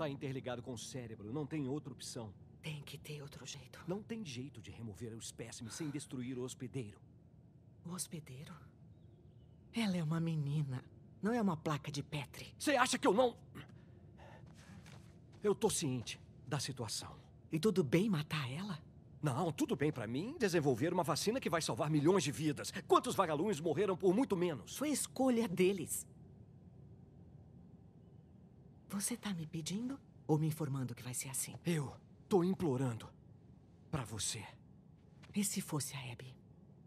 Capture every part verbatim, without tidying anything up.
tá interligado com o cérebro. Não tem outra opção. Tem que ter outro jeito. Não tem jeito de remover o espécime sem destruir o hospedeiro. O hospedeiro? Ela é uma menina. Não é uma placa de Petri. Você acha que eu não... Eu tô ciente da situação. E tudo bem matar ela? Não, tudo bem pra mim desenvolver uma vacina que vai salvar milhões de vidas. Quantos vagalumes morreram por muito menos? Foi escolha deles. Você tá me pedindo ou me informando que vai ser assim? Eu tô implorando pra você. E se fosse a Abby?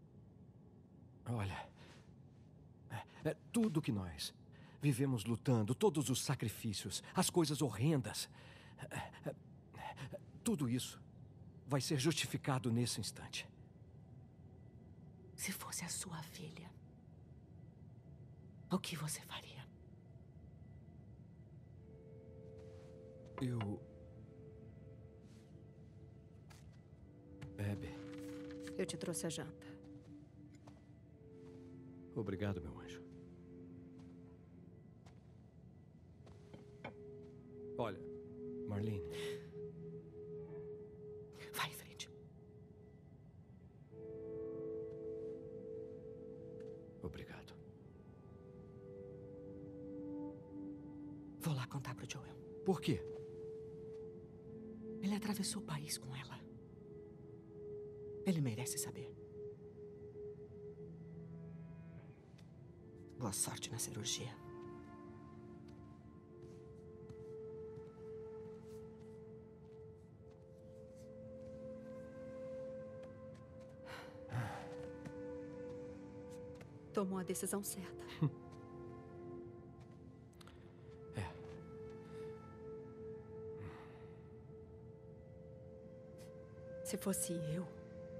Olha, é, é tudo que nós vivemos lutando, todos os sacrifícios, as coisas horrendas, é, é, é, tudo isso vai ser justificado nesse instante. Se fosse a sua filha, o que você faria? Eu... Abby. Eu te trouxe a janta. Obrigado, meu anjo. Olha, Marlene. Vai em frente. Obrigado. Vou lá contar pro Joel. Por quê? Ele atravessou o país com ela. Ele merece saber. Boa sorte na cirurgia. Tomou a decisão certa. É. Se fosse eu,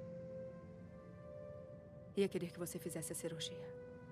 ia querer que você fizesse a cirurgia.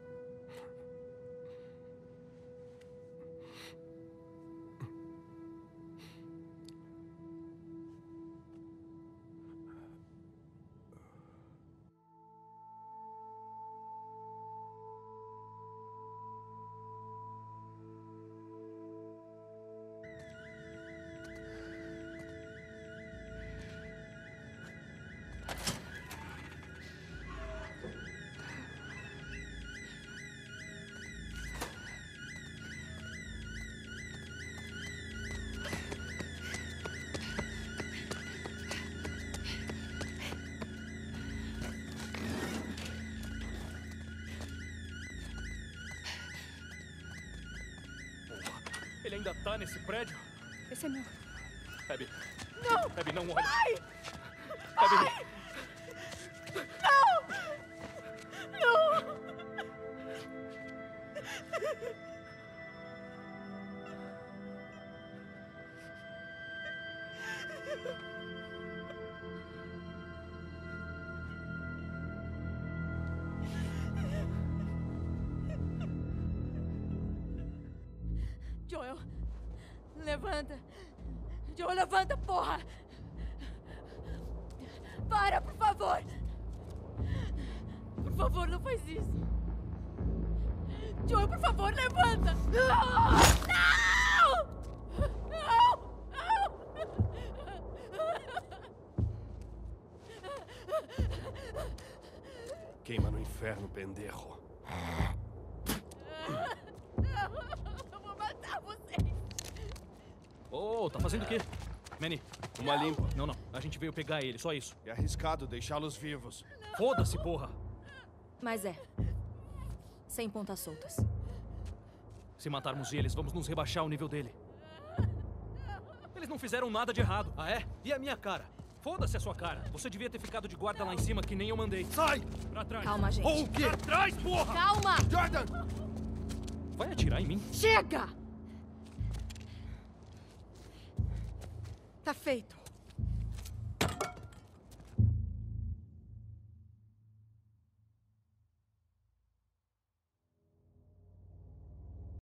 Ele ainda tá nesse prédio? Esse é meu. Abby. Não! Abby, não olha. Ai! Abby. Ai! Não! Não! Joel, levanta. Joel, levanta, porra! Para, por favor! Por favor, não faz isso. Joel, por favor, levanta! Não! Não! Não! Queima no inferno, pendejo. Eu vou matar vocês! Ô, oh, tá fazendo o quê? Manny. Uma limpa. Não, não. A gente veio pegar ele, só isso. É arriscado deixá-los vivos. Foda-se, porra! Mas é. Sem pontas soltas. Se matarmos eles, vamos nos rebaixar ao nível dele. Eles não fizeram nada de errado. Ah, é? E a minha cara? Foda-se a sua cara. Você devia ter ficado de guarda lá em cima, que nem eu mandei. Sai! Pra trás. Calma, gente. Ou o quê? Pra trás, porra! Calma! Jordan! Vai atirar em mim? Chega! Tá feito.